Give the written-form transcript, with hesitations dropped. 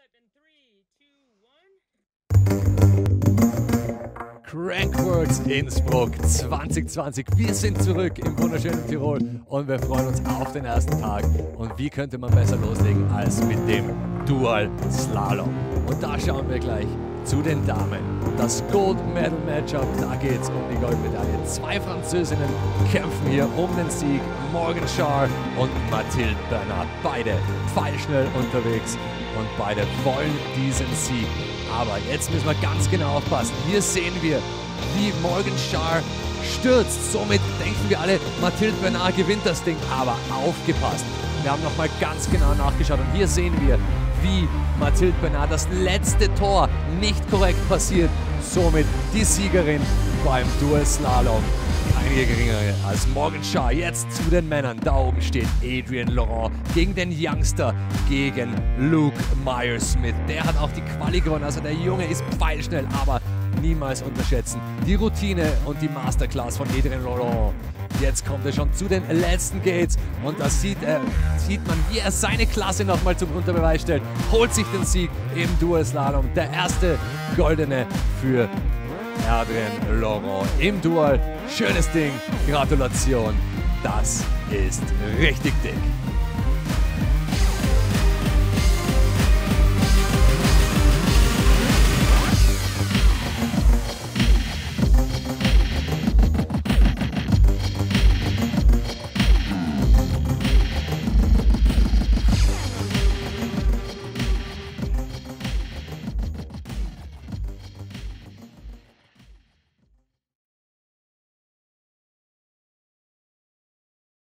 Crankworx Innsbruck 2020. Wir sind zurück im wunderschönen Tirol und wir freuen uns auf den ersten Tag. Und wie könnte man besser loslegen als mit dem Dual Slalom? Und da schauen wir gleich zu den Damen. Das Gold Medal Matchup, da geht es um die Goldmedaille. Zwei Französinnen kämpfen hier um den Sieg. Morgan Charr und Mathilde Bernard. Beide pfeilschnell unterwegs und beide wollen diesen Sieg. Aber jetzt müssen wir ganz genau aufpassen. Hier sehen wir, wie Morgan Charr stürzt. Somit denken wir alle, Mathilde Bernard gewinnt das Ding. Aber aufgepasst. Wir haben nochmal ganz genau nachgeschaut. Und hier sehen wir, wie Mathilde Bernard das letzte Tor nicht korrekt passiert. Somit die Siegerin beim Dual Slalom. Keine geringere als Morgan Charr. Jetzt zu den Männern. Da oben steht Adrien Laurent gegen den Youngster, gegen Luke Myers-Smith. Der hat auch die Quali gewonnen. Also der Junge ist pfeilschnell, aber niemals unterschätzen die Routine und die Masterclass von Adrien Laurent. Jetzt kommt er schon zu den letzten Gates und da sieht man, wie er seine Klasse nochmal zum Unterbeweis stellt. Holt sich den Sieg im Dual Slalom. Der erste goldene für Adrien Laurent im Dual. Schönes Ding. Gratulation. Das ist richtig dick.